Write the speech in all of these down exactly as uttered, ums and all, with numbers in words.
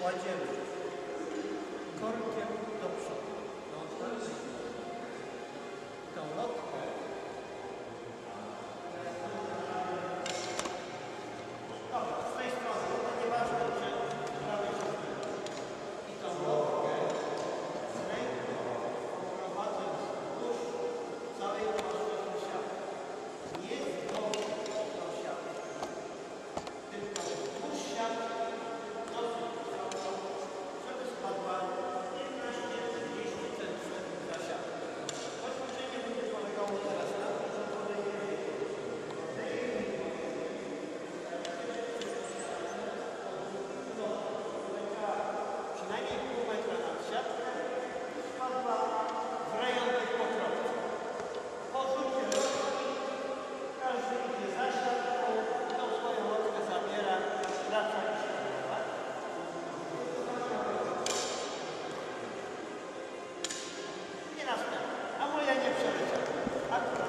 kładziemy korkiem do przodu. Tą lotkę dobra, z tej strony, to nieważne, czy z prawej czy z lewej. I tą lotkę z ręką prowadzę wzdłuż całej płaszczyzny siatki. Nie wzdłuż do siatki, tylko wzdłuż siatki dosyć wysoko, żeby spadła piętnaście do trzydziestu centymetrów za siatkę. To ćwiczenie będzie polegało teraz na tym, że podejmiemy przynajmniej pół metra nad siatkę, spadła w rejon tych pokrowców. Po rzucie lotki każdy idzie za siatką, tą swoją lotkę zabiera, wraca i się odbywa. Nie następna, a moja nie przeleciała. Akurat.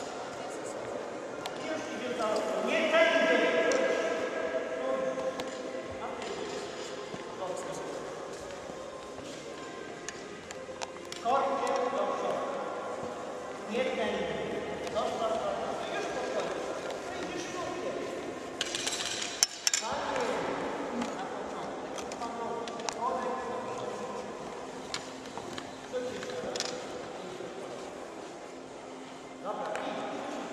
Już idzie za lotką. Nie tędy! Korkiem do przodu. Nie tędy. Zostaw to. Już podchodzisz. Idziesz korkiem. Tak jest. Na początek. Panowie, korek do przodu. Co ci się da? Dobra, idź.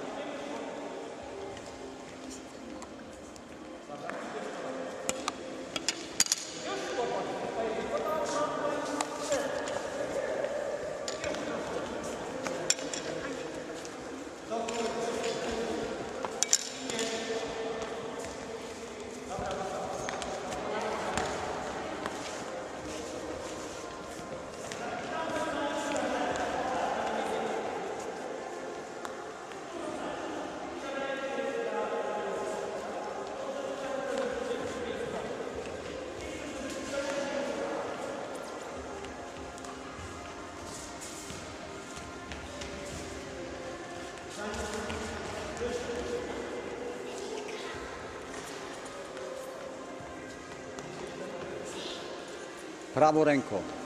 Dobra, idziesz korek. Już spokojnie. Pojedziesz. Podobno, to jest cztery. Prawą ręką.